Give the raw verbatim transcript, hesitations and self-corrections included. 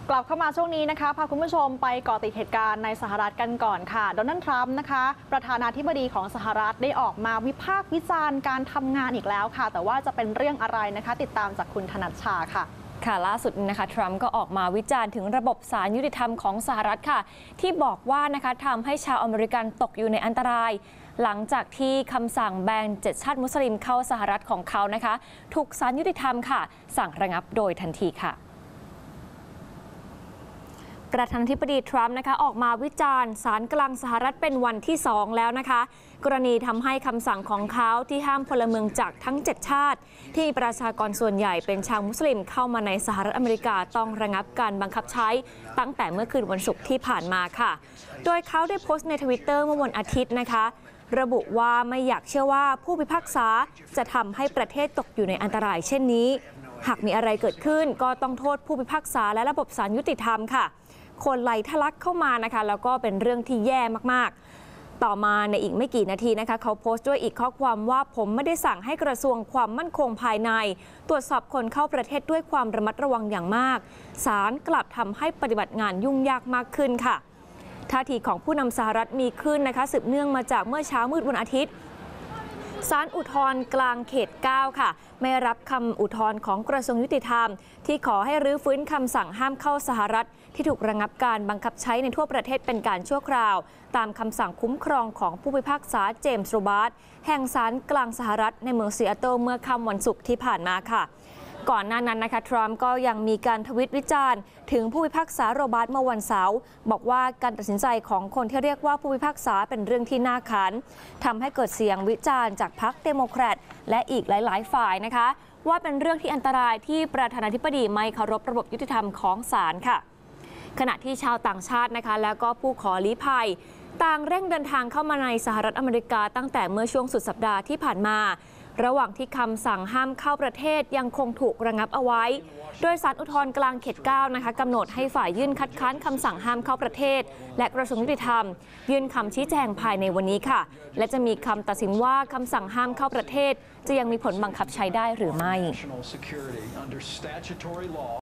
กลับเข้ามาช่วงนี้นะคะพาคุณผู้ชมไปเกาะติดเหตุการณ์ในสหรัฐกันก่อนค่ะโดนัลด์ทรัมป์นะคะประธานาธิบดีของสหรัฐได้ออกมาวิพากษ์วิจารณ์การทำงานอีกแล้วค่ะแต่ว่าจะเป็นเรื่องอะไรนะคะติดตามจากคุณธนัชชาค่ะค่ะล่าสุดนะคะทรัมป์ก็ออกมาวิจารณ์ถึงระบบศาลยุติธรรมของสหรัฐค่ะที่บอกว่านะคะทำให้ชาวอเมริกันตกอยู่ในอันตรายหลังจากที่คำสั่งแบนเจ็ดชาติมุสลิมเข้าสหรัฐของเขานะคะถูกศาลยุติธรรมค่ะสั่งระงับโดยทันทีค่ะประธานาธิบดีทรัมป์นะคะออกมาวิจารณ์ศาลกลางสหรัฐเป็นวันที่สองแล้วนะคะกรณีทำให้คำสั่งของเขาที่ห้ามพลเมืองจากทั้งเจ็ดชาติที่ประชากรส่วนใหญ่เป็นชาวมุสลิมเข้ามาในสหรัฐอเมริกาต้องระงับการบังคับใช้ตั้งแต่เมื่อคืนวันศุกร์ที่ผ่านมาค่ะโดยเขาได้โพสต์ในทวิตเตอร์เมื่อวันอาทิตย์นะคะระบุว่าไม่อยากเชื่อว่าผู้พิพากษาจะทำให้ประเทศตกอยู่ในอันตรายเช่นนี้หากมีอะไรเกิดขึ้นก็ต้องโทษผู้พิพากษาและระบบศาลยุติธรรมค่ะคนไหลทะลักเข้ามานะคะแล้วก็เป็นเรื่องที่แย่มากๆต่อมาในอีกไม่กี่นาทีนะคะเขาโพสต์ด้วยอีกข้อความว่าผมไม่ได้สั่งให้กระทรวงความมั่นคงภายในตรวจสอบคนเข้าประเทศด้วยความระมัดระวังอย่างมากศาลกลับทำให้ปฏิบัติงานยุ่งยากมากขึ้นค่ะท่าทีของผู้นำสหรัฐมีขึ้นนะคะสืบเนื่องมาจากเมื่อเช้ามืดวันอาทิตย์ศาลอุทธรณ์กลางเขตเก้าค่ะไม่รับคำอุทธรณ์ของกระทรวงยุติธรรมที่ขอให้รื้อฟื้นคำสั่งห้ามเข้าสหรัฐที่ถูกระงับการบังคับใช้ในทั่วประเทศเป็นการชั่วคราวตามคำสั่งคุ้มครองของผู้พิพากษาเจมส์โรบาร์ตแห่งศาลกลางสหรัฐในเมืองซีแอตเทิลเมื่อค่ำวันศุกร์ที่ผ่านมาค่ะก่อนหน้านั้นนะคะทรัมป์ก็ยังมีการทวิตวิจารณ์ถึงผู้พิพากษาโรบาร์ตเมื่อวันเสาร์บอกว่าการตัดสินใจของคนที่เรียกว่าผู้พิพากษาเป็นเรื่องที่น่าขันทำให้เกิดเสียงวิจารณ์จากพรรคเดโมแครตและอีกหลายๆฝ่ายนะคะว่าเป็นเรื่องที่อันตรายที่ประธานาธิบดีไม่เคารพระบบยุติธรรมของศาลค่ะขณะที่ชาวต่างชาตินะคะแล้วก็ผู้ขอลี้ภัยต่างเร่งเดินทางเข้ามาในสหรัฐอเมริกาตั้งแต่เมื่อช่วงสุดสัปดาห์ที่ผ่านมาระหว่างที่คำสั่งห้ามเข้าประเทศยังคงถูกระงับเอาไว้โดยศาลอุทธรณ์กลางเขตเก้านะคะกำหนดให้ฝ่ายยื่นคัดค้านคำสั่งห้ามเข้าประเทศและกระทรวงยุติธรรมยื่นคำชี้แจงภายในวันนี้ค่ะและจะมีคำตัดสินว่าคำสั่งห้ามเข้าประเทศจะยังมีผลบังคับใช้ได้หรือไม่